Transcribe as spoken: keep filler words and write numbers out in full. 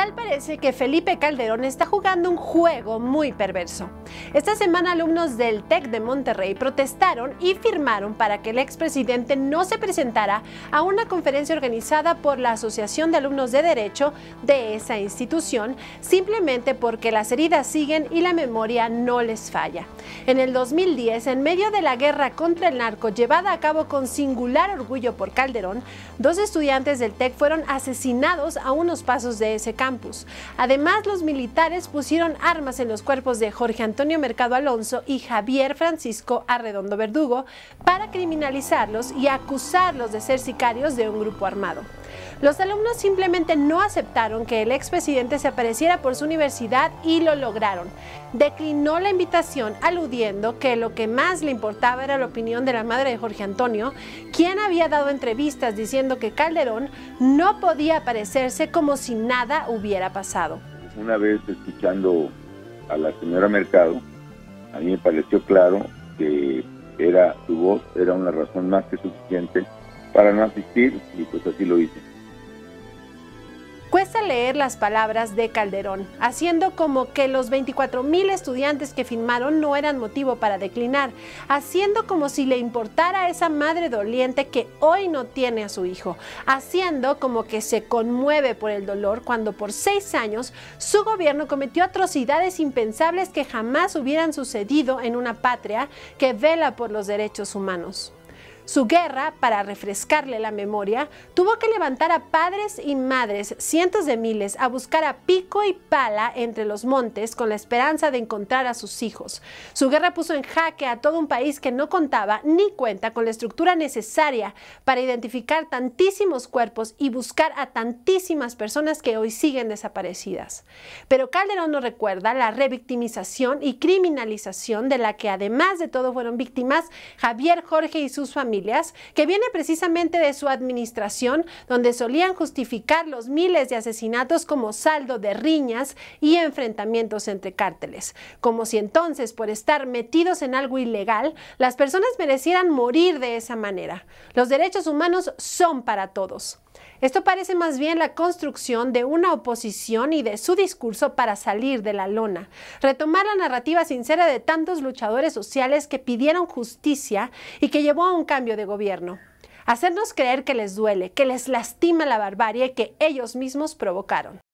Tal parece que Felipe Calderón está jugando un juego muy perverso. Esta semana alumnos del TEC de Monterrey protestaron y firmaron para que el expresidente no se presentara a una conferencia organizada por la Asociación de Alumnos de Derecho de esa institución, simplemente porque las heridas siguen y la memoria no les falla. En el dos mil diez, en medio de la guerra contra el narco llevada a cabo con singular orgullo por Calderón, dos estudiantes del TEC fueron asesinados a unos pasos de ese campus. Además, los militares pusieron armas en los cuerpos de Jorge Antonio Mercado Alonso y Javier Francisco Arredondo Verdugo para criminalizarlos y acusarlos de ser sicarios de un grupo armado. Los alumnos simplemente no aceptaron que el expresidente se apareciera por su universidad y lo lograron. Declinó la invitación aludiendo que lo que más le importaba era la opinión de la madre de Jorge Antonio, quien había dado entrevistas diciendo que Calderón no podía aparecerse como si nada hubiera pasado. Una vez escuchando a la señora Mercado, a mí me pareció claro que era su voz, era una razón más que suficiente para no asistir, y pues así lo hice. Cuesta leer las palabras de Calderón, haciendo como que los veinticuatro mil estudiantes que firmaron no eran motivo para declinar, haciendo como si le importara a esa madre doliente que hoy no tiene a su hijo, haciendo como que se conmueve por el dolor cuando por seis años su gobierno cometió atrocidades impensables que jamás hubieran sucedido en una patria que vela por los derechos humanos. Su guerra, para refrescarle la memoria, tuvo que levantar a padres y madres, cientos de miles, a buscar a pico y pala entre los montes con la esperanza de encontrar a sus hijos. Su guerra puso en jaque a todo un país que no contaba ni cuenta con la estructura necesaria para identificar tantísimos cuerpos y buscar a tantísimas personas que hoy siguen desaparecidas. Pero Calderón no recuerda la revictimización y criminalización de la que además de todo fueron víctimas Javier, Jorge y sus familias, que viene precisamente de su administración, donde solían justificar los miles de asesinatos como saldo de riñas y enfrentamientos entre cárteles, como si entonces, por estar metidos en algo ilegal, las personas merecieran morir de esa manera. Los derechos humanos son para todos. Esto parece más bien la construcción de una oposición y de su discurso para salir de la lona, retomar la narrativa sincera de tantos luchadores sociales que pidieron justicia y que llevó a un cambio de gobierno. Hacernos creer que les duele, que les lastima la barbarie que ellos mismos provocaron.